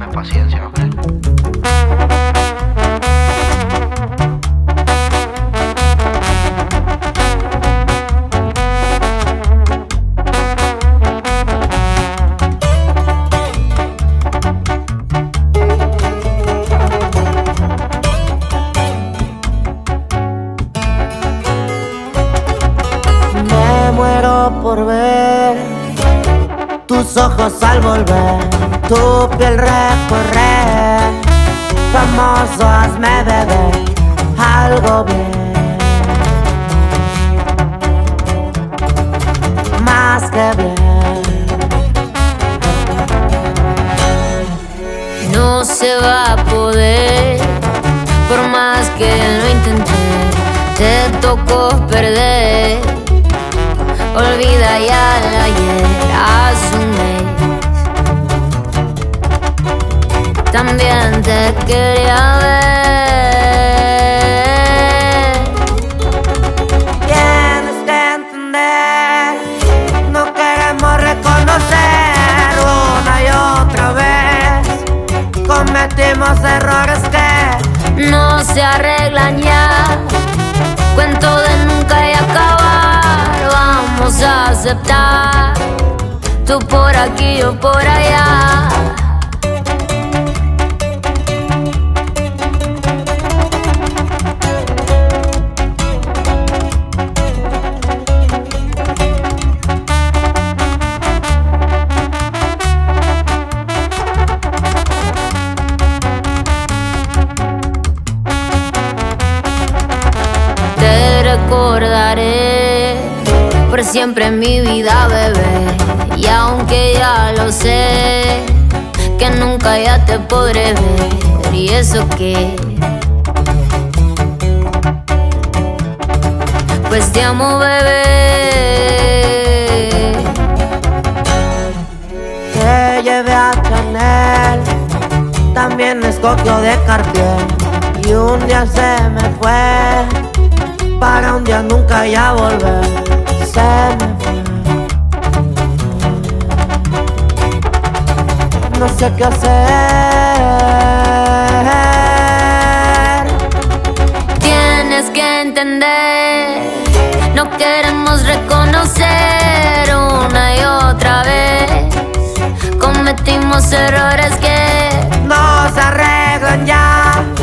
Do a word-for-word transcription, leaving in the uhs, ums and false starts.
Dame paciencia, ¿ok? Por ver tus ojos al volver, tu piel recorrer, famoso, hazme beber algo bien, más que bien. No se va a poder, por más que lo intenté, te tocó perder. Olvida ya el ayer, asume. También te quería ver. Tienes que entender, no queremos reconocer una y otra vez. Cometimos errores que no se arreglan ya. Cuento de nunca y acabar. Vamos a aceptar, tú por aquí, yo por allá. Te recordaré por siempre en mi vida, bebé. Y aunque ya lo sé, que nunca ya te podré ver. Y eso que, pues te amo, bebé. Te llevé a Chanel, también escogió de Cartier. Y un día se me fue, para un día nunca ya volver. Se me fue. No sé qué hacer. Tienes que entender, no queremos reconocer una y otra vez. Cometimos errores que no se arreglan ya.